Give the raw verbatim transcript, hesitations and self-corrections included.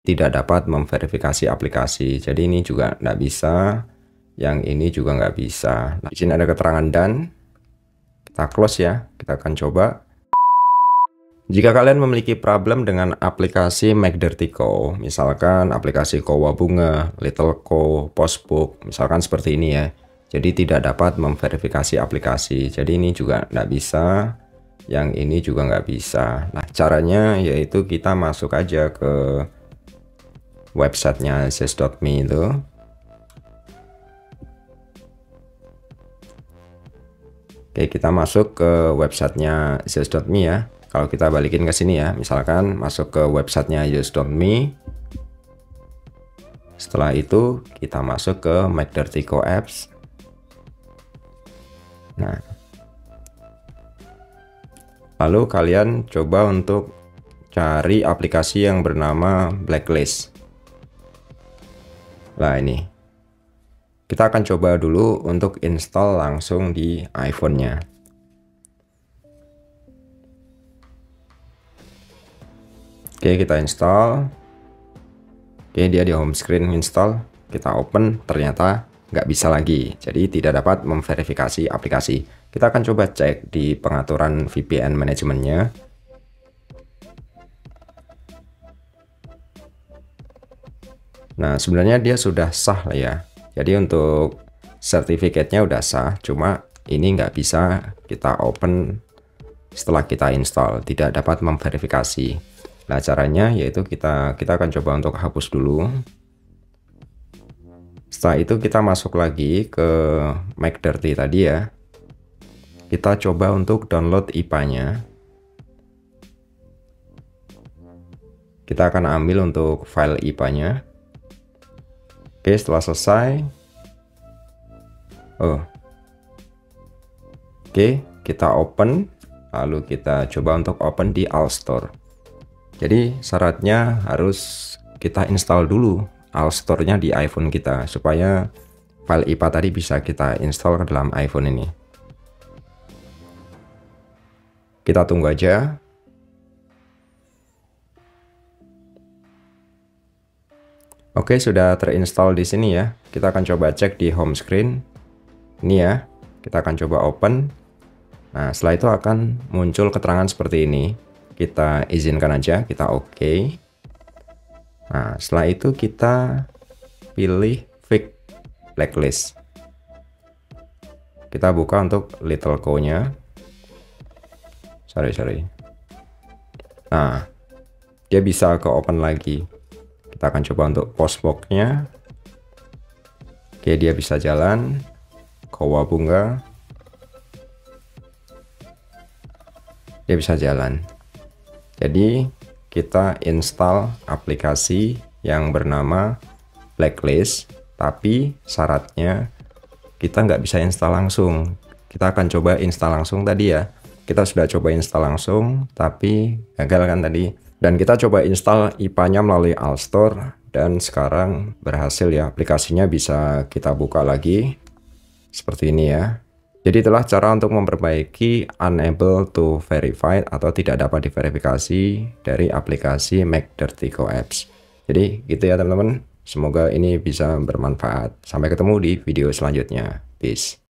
tidak dapat memverifikasi aplikasi. Jadi ini juga nggak bisa, yang ini juga nggak bisa. Nah, di sini ada keterangan dan kita close ya. Kita akan coba. Jika kalian memiliki problem dengan aplikasi McDirtyCo, misalkan aplikasi Kowabunga, LittleCo, Postbook, misalkan seperti ini ya. Jadi tidak dapat memverifikasi aplikasi. Jadi ini juga nggak bisa, yang ini juga nggak bisa. Nah, caranya yaitu kita masuk aja ke websitenya zest dot me itu. Oke, kita masuk ke websitenya zest dot me ya. Kalau kita balikin ke sini ya, misalkan masuk ke websitenya zest dot me. Setelah itu kita masuk ke McDirtyCo Apps. Nah, lalu kalian coba untuk cari aplikasi yang bernama Blacklist. Nah ini, kita akan coba dulu untuk install langsung di iPhone-nya. Oke, kita install. Oke, dia di home screen install. Kita open, ternyata nggak bisa lagi. Jadi tidak dapat memverifikasi aplikasi. Kita akan coba cek di pengaturan V P N manajemennya. Nah, sebenarnya dia sudah sah lah ya. Jadi untuk sertifikatnya udah sah, cuma ini nggak bisa kita open setelah kita install, tidak dapat memverifikasi. Nah, caranya yaitu kita kita akan coba untuk hapus dulu. Setelah itu kita masuk lagi ke McDirty tadi ya. Kita coba untuk download I P A-nya. Kita akan ambil untuk file I P A-nya. Oke, setelah selesai. Oh. Oke, kita open. Lalu kita coba untuk open di Alstore. Jadi syaratnya harus kita install dulu Alstore-nya di iPhone kita, supaya file I P A tadi bisa kita install ke dalam iPhone ini. Kita tunggu aja. Oke, sudah terinstall di sini ya. Kita akan coba cek di home screen. Ini ya, kita akan coba open. Nah, setelah itu akan muncul keterangan seperti ini. Kita izinkan aja, kita oke. Okay. Nah, setelah itu kita pilih fix blacklist. Kita buka untuk LittleCo-nya. Sorry, sorry. Nah, dia bisa ke open lagi. Kita akan coba untuk Postbook-nya. Oke, dia bisa jalan. Kowabunga. Dia bisa jalan. Jadi kita install aplikasi yang bernama Blacklist, tapi syaratnya kita nggak bisa install langsung. Kita akan coba install langsung tadi ya. Kita sudah coba install langsung, tapi gagal kan tadi. Dan kita coba install I P A-nya melalui Alstore, dan sekarang berhasil ya. Aplikasinya bisa kita buka lagi seperti ini ya. Jadi itulah cara untuk memperbaiki unable to verify atau tidak dapat diverifikasi dari aplikasi McDirtyCo Apps. Jadi gitu ya teman-teman. Semoga ini bisa bermanfaat. Sampai ketemu di video selanjutnya. Peace.